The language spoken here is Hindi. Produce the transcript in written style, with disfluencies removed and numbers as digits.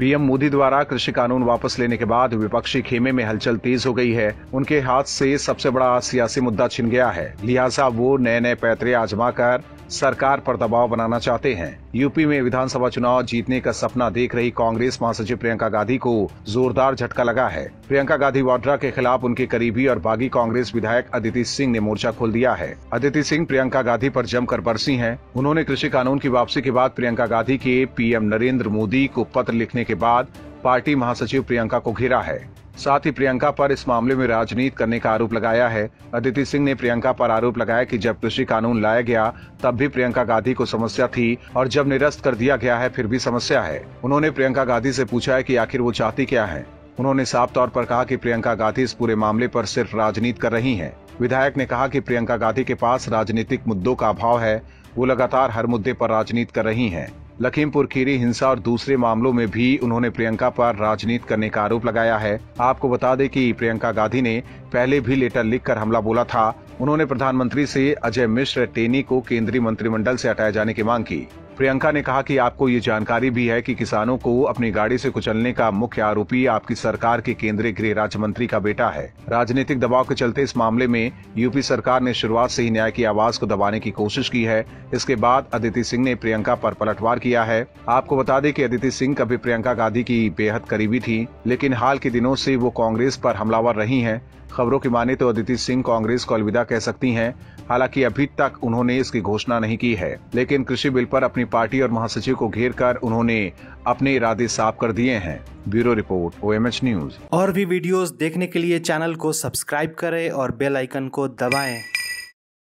पीएम मोदी द्वारा कृषि कानून वापस लेने के बाद विपक्षी खेमे में हलचल तेज हो गई है। उनके हाथ से सबसे बड़ा सियासी मुद्दा छिन गया है, लिहाजा वो नए नए पैतरे आजमाकर सरकार पर दबाव बनाना चाहते हैं। यूपी में विधानसभा चुनाव जीतने का सपना देख रही कांग्रेस महासचिव प्रियंका गांधी को जोरदार झटका लगा है। प्रियंका गांधी वाड्रा के खिलाफ उनके करीबी और बागी कांग्रेस विधायक अदिति सिंह ने मोर्चा खोल दिया है। अदिति सिंह प्रियंका गांधी पर जमकर बरसी हैं। उन्होंने कृषि कानून की वापसी के बाद प्रियंका गांधी के पीएम नरेंद्र मोदी को पत्र लिखने के बाद पार्टी महासचिव प्रियंका को घेरा है। साथ ही प्रियंका पर इस मामले में राजनीति करने का आरोप लगाया है। अदिति सिंह ने प्रियंका पर आरोप लगाया कि जब कृषि कानून लाया गया तब भी प्रियंका गांधी को समस्या थी और जब निरस्त कर दिया गया है फिर भी समस्या है। उन्होंने प्रियंका गांधी से पूछा है कि आखिर वो चाहती क्या है। उन्होंने साफ तौर पर कहा कि प्रियंका गांधी इस पूरे मामले पर सिर्फ राजनीति कर रही हैं। विधायक ने कहा कि प्रियंका गांधी के पास राजनीतिक मुद्दों का अभाव है, वो लगातार हर मुद्दे पर राजनीति कर रही हैं। लखीमपुर खीरी हिंसा और दूसरे मामलों में भी उन्होंने प्रियंका पर राजनीति करने का आरोप लगाया है। आपको बता दें कि प्रियंका गांधी ने पहले भी लेटर लिखकर हमला बोला था। उन्होंने प्रधानमंत्री से अजय मिश्र टेनी को केंद्रीय मंत्रिमंडल से हटाए जाने की मांग की। प्रियंका ने कहा कि आपको ये जानकारी भी है कि किसानों को अपनी गाड़ी से कुचलने का मुख्य आरोपी आपकी सरकार के केंद्रीय गृह राज्य मंत्री का बेटा है। राजनीतिक दबाव के चलते इस मामले में यूपी सरकार ने शुरुआत से ही न्याय की आवाज को दबाने की कोशिश की है। इसके बाद अदिति सिंह ने प्रियंका पर पलटवार किया है। आपको बता दें कि अदिति सिंह कभी प्रियंका गांधी की बेहद करीबी थी, लेकिन हाल के दिनों से वो कांग्रेस पर हमलावर रही हैं। खबरों की माने तो अदिति सिंह कांग्रेस को अलविदा कह सकती हैं। हालांकि अभी तक उन्होंने इसकी घोषणा नहीं की है, लेकिन कृषि बिल पर अपनी पार्टी और महासचिव को घेर कर उन्होंने अपने इरादे साफ कर दिए हैं। Bureau report, OMH news. और भी वीडियोस देखने के लिए चैनल को सब्सक्राइब करें और बेल आइकन को दबाएं।